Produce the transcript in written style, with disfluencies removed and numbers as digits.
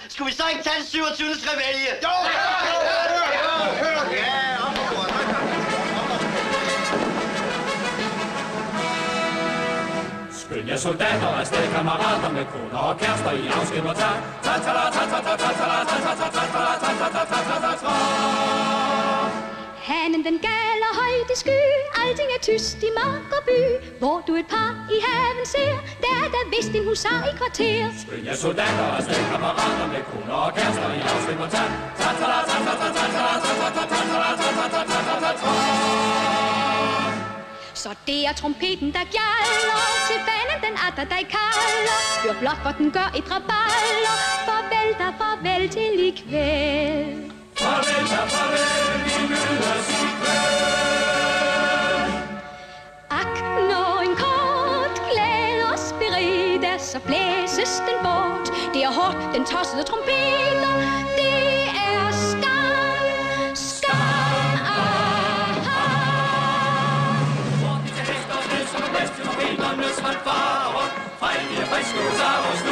Skulle vi så ikke tage det 27. revelje? Jo! Ja, op på bordet. Skynd jer soldater afsted, kammerater med koner og kærester i afsked og tag. Hanen den galer højt i sky, alting er tyst i mark og by. Hvor du et par i haven ser, der er der vist en husar i kvarter. Skynd jer soldater afsted, kammerater med koner og kærester i afsked og tag. Så det er trompeten, der gjalder, til banen den atter dig kalder. Hør blot, hvor den gør et raballer. Farvel da, farvel til i kvæld. Farvel da, farvel, vi mødes i kvæld. Ak, når en kort glæde os berider, så blæses den bort. Det er hårdt, den tossede trompeter, det er skam, skam, aha. Hvor de til hester ned, som bedst til trompeternes fanfarer. Frejlige friske husarer,